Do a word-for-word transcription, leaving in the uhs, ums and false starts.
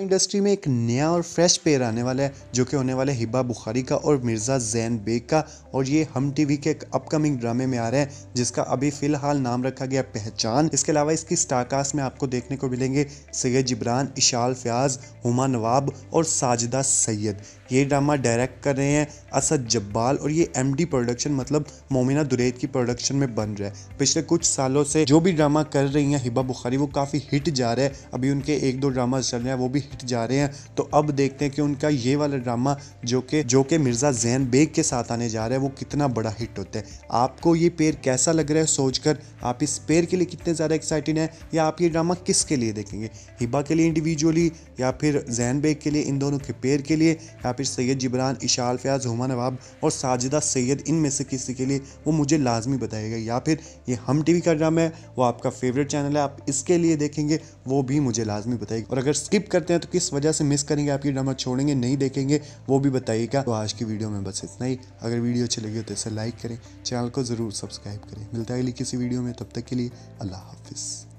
Industry में एक नया और फ्रेश पेयर आने वाला है जो कि होने वाला है हिबा बुखारी का और मिर्ज़ा ज़ैन बेग का, और ये हम टीवी के एक अपकमिंग ड्रामे में आ रहे हैं जिसका अभी फिलहाल नाम रखा गया पहचान। इसके अलावा इसकी स्टारकास्ट में आपको देखने को मिलेंगे सैयद जिब्रान, इशाल फयाज, हुमा नवाब और साजिदा सैयद। ये ड्रामा डायरेक्ट कर रहे हैं असद जब्बाल और ये एमडी प्रोडक्शन मतलब मोमिना दुरैद की प्रोडक्शन में बन रहा है। पिछले कुछ सालों से जो भी ड्रामा कर रही हैं हिबा बुखारी वो काफ़ी हिट जा रहा है। अभी उनके एक दो ड्रामा चल रहे हैं वो भी हिट जा रहे हैं। तो अब देखते हैं कि उनका ये वाला ड्रामा जो कि जो कि मिर्ज़ा ज़ैन बेग के साथ आने जा रहा है वो कितना बड़ा हिट होता है। आपको ये पेयर कैसा लग रहा है सोचकर? आप इस पेयर के लिए कितने ज़्यादा एक्साइटेड हैं, या आप ये ड्रामा किसके लिए देखेंगे? हिबा के लिए इंडिविजुअली, या फिर ज़ैन बेग के लिए, इन दोनों के पेयर के लिए, या फिर सैयद जिब्रान, इशाल फयाज, हुमा नवाब और साजिदा सैयद, इनमें से किसी के लिए? वो मुझे लाजमी बताइएगा। या फिर ये हम टीवी का ड्रामा है वो आपका फेवरेट चैनल है, आप इसके लिए देखेंगे, वो भी मुझे लाजमी बताइएगा। और अगर स्किप करते हैं तो किस वजह से मिस करेंगे, आप ये ड्रामा छोड़ेंगे, नहीं देखेंगे, वो भी बताइएगा। तो आज की वीडियो में बस इतना ही। अगर वीडियो अच्छी लगी हो तो इसे लाइक करें, चैनल को ज़रूर सब्सक्राइब करें। मिलता है अगली किसी वीडियो में, तब तक के लिए अल्लाह हाफिज़।